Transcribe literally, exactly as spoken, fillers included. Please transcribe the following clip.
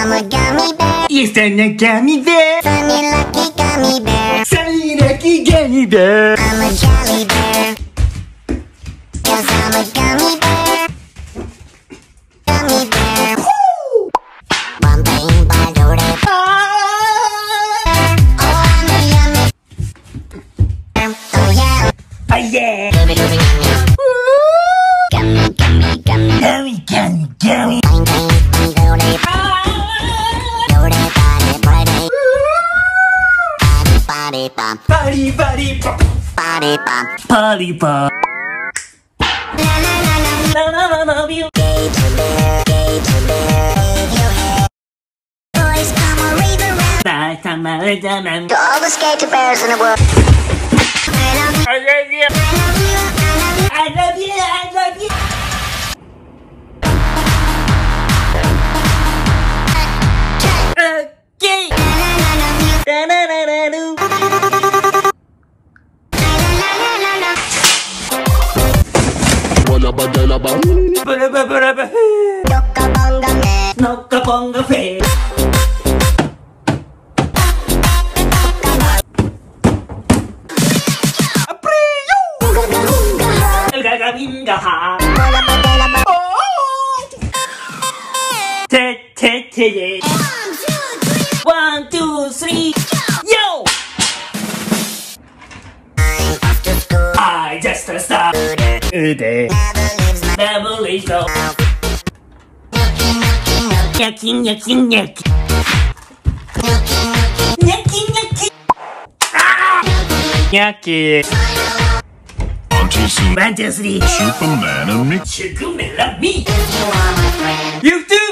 I'm a gummy bear. Yes, I'm a gummy bear. Sunny lucky gummy bear. Sunny lucky gummy bear. I'm a jelly bear. Cause I'm a gummy bear. Gummy bear. Woo! One thing by the day. Oh, I'm a yummy. Oh yeah. Oh yeah. Gummy, gummy, gummy, gummy, gummy, Gummy, gummy, gummy. bang, bang, bang, do they, do they, body, body, body, body, bum, Party, party, pop. body, bum. Party, pop. La la la la. La la la la la. Gauge a bear, gauge a bear, wave your head. Boys, come on, rave around. Night time, I love man. To all the skater bears in the world. I love you, I love you. I love you, I love you. I love you. I love you. Okay. La la la la you. Da da da da do. La la la la la. Ba ba ba ba. Yokabonga man. Nokka bonga fe. Gaga binga ha. Bola ba bola ba. Te te te te. One two three. Yo. I'm off to school. I just a stop. Ude. Never leaves my Never leave no. mouth. Nookie, nookie, nookie. Nyaki nyaki nyaki. Nyaki nyaki. Nyaki. One two three. Superman and Mick. Sugar me love me. If you are my friend. You do.